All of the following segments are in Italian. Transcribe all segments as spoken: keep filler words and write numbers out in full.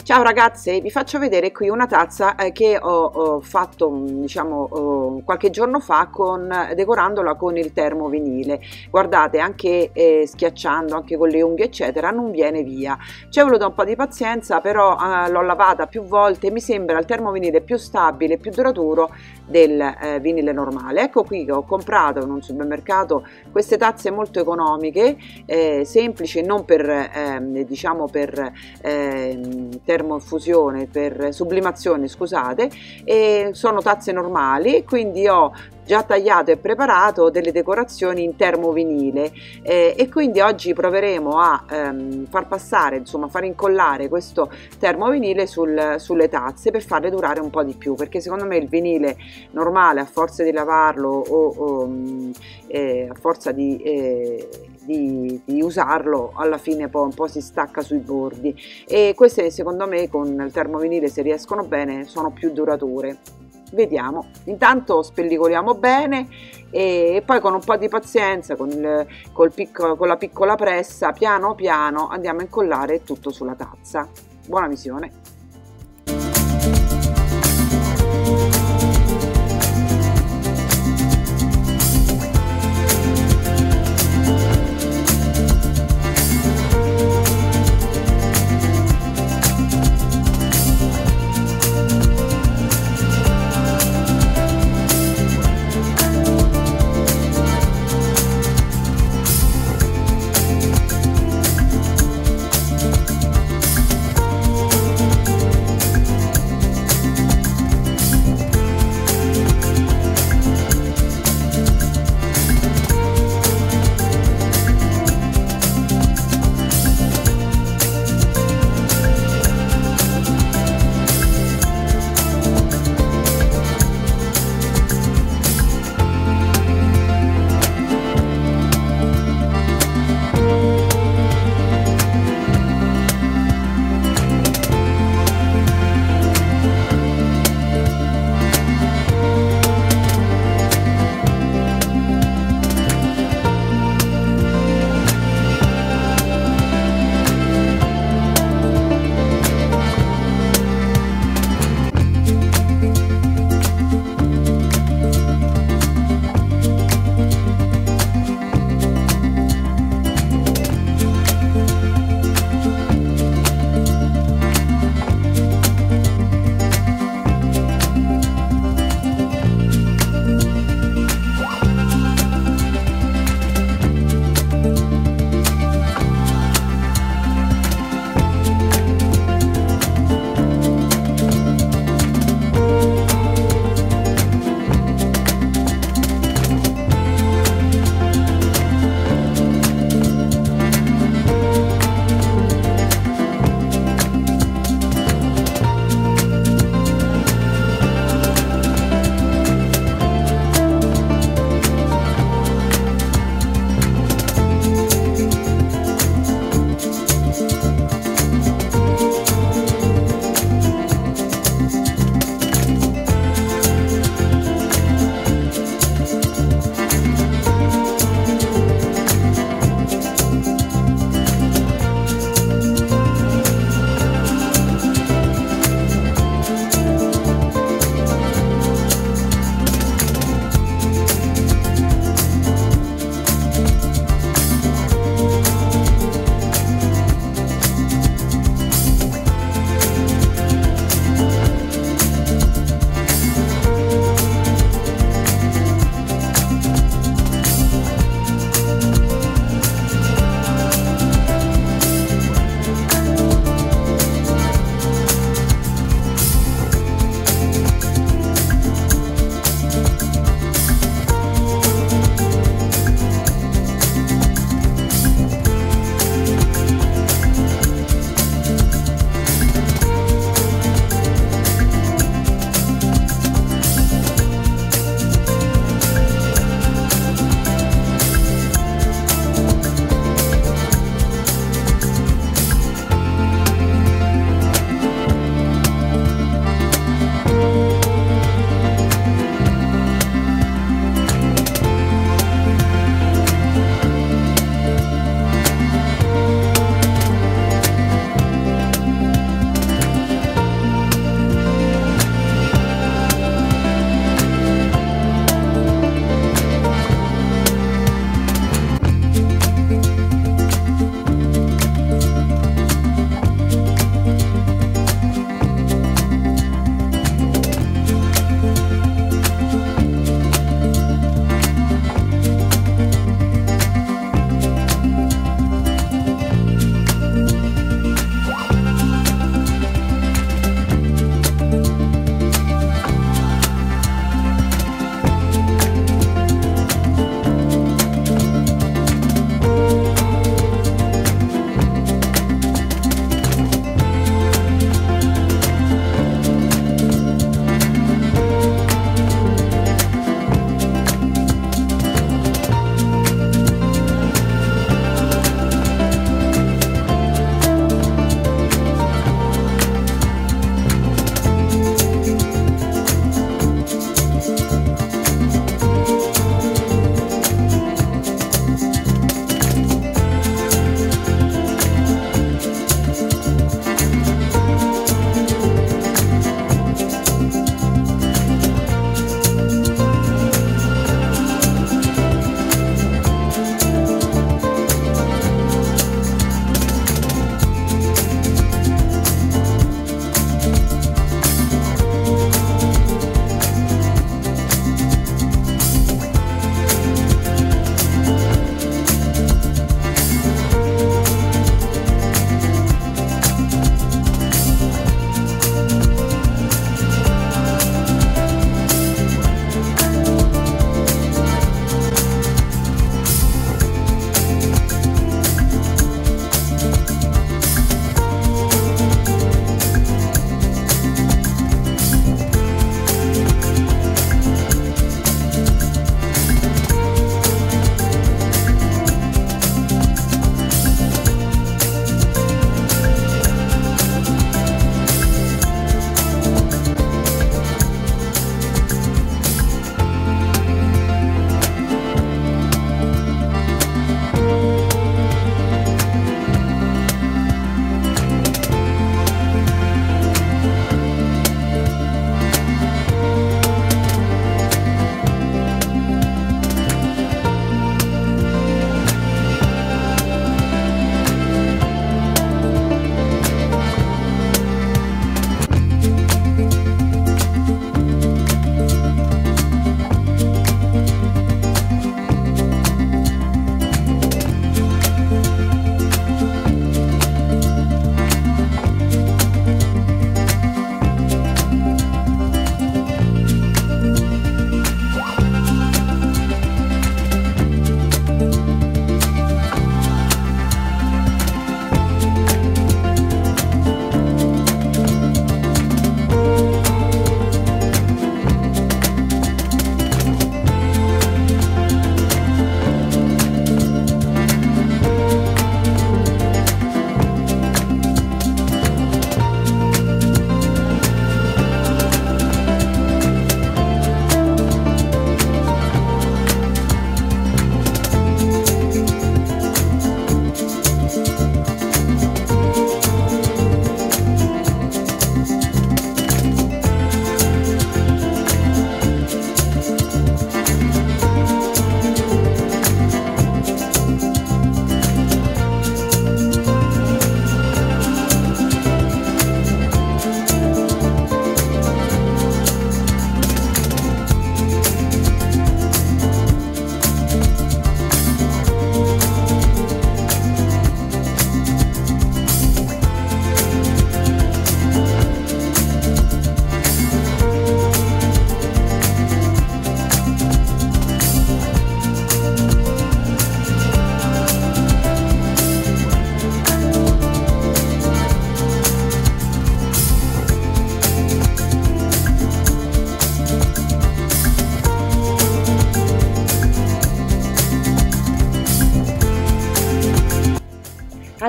Ciao ragazze, vi faccio vedere qui una tazza eh, che ho, ho fatto mm, diciamo oh, qualche giorno fa con, decorandola con il termo vinile. Guardate, anche eh, schiacciando, anche con le unghie eccetera, non viene via. Ci è voluto un po' di pazienza, però eh, l'ho lavata più volte e mi sembra il termo vinile più stabile, più duraturo del eh, vinile normale. Ecco qui che ho comprato in un supermercato queste tazze molto economiche, eh, semplici, non per eh, diciamo per eh, termoinfusione, per sublimazione, scusate, e sono tazze normali, quindi ho già tagliato e preparato delle decorazioni in termovinile eh, e quindi oggi proveremo a ehm, far passare, insomma far incollare questo termovinile sul, sulle tazze per farle durare un po' di più, perché secondo me il vinile normale, a forza di lavarlo o, o eh, a forza di eh, Di, di usarlo, alla fine poi un po' si stacca sui bordi, e queste secondo me con il termovinile, se riescono bene, sono più durature. Vediamo. Intanto spellicoliamo bene e poi con un po' di pazienza, con, il, col piccolo, con la piccola pressa, piano piano andiamo a incollare tutto sulla tazza. Buona visione.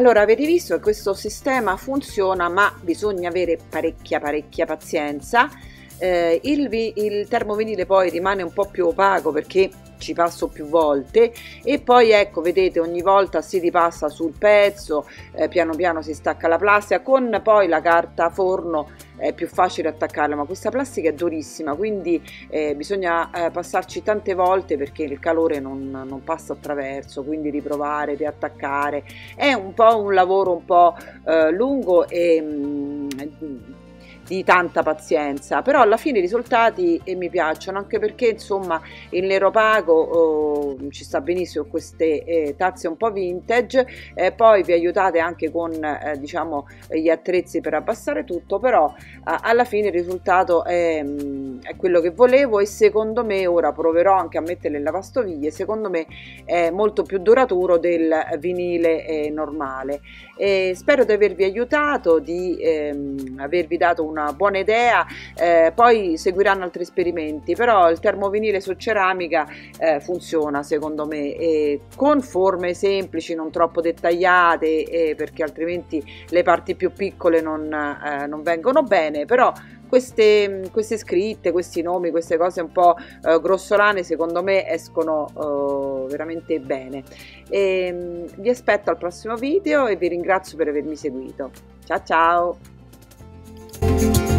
Allora, avete visto che questo sistema funziona, ma bisogna avere parecchia parecchia pazienza. Eh, il, il termovinile poi rimane un po' più opaco perché ci passo più volte, e poi ecco, vedete, ogni volta si ripassa sul pezzo, eh, piano piano si stacca la plastica. Con poi la carta forno è più facile attaccarla, ma questa plastica è durissima, quindi eh, bisogna eh, passarci tante volte perché il calore non, non passa attraverso, quindi riprovare, riattaccare, è un po' un lavoro un po' eh, lungo e mm, di tanta pazienza, però alla fine i risultati eh, mi piacciono, anche perché insomma il nero opaco oh, ci sta benissimo, queste eh, tazze un po' vintage, eh, poi vi aiutate anche con eh, diciamo gli attrezzi per abbassare tutto, però eh, alla fine il risultato è, mh, è quello che volevo, e secondo me, ora proverò anche a metterle in lavastoviglie, secondo me è molto più duraturo del vinile eh, normale. E spero di avervi aiutato, di ehm, avervi dato una buona idea. Eh, poi seguiranno altri esperimenti, però il termovinile su ceramica eh, funziona secondo me, e con forme semplici, non troppo dettagliate, eh, perché altrimenti le parti più piccole non, eh, non vengono bene, però queste, queste scritte, questi nomi, queste cose un po' eh, grossolane secondo me escono eh, veramente bene. E, mh, vi aspetto al prossimo video e vi ringrazio per avermi seguito. Ciao ciao!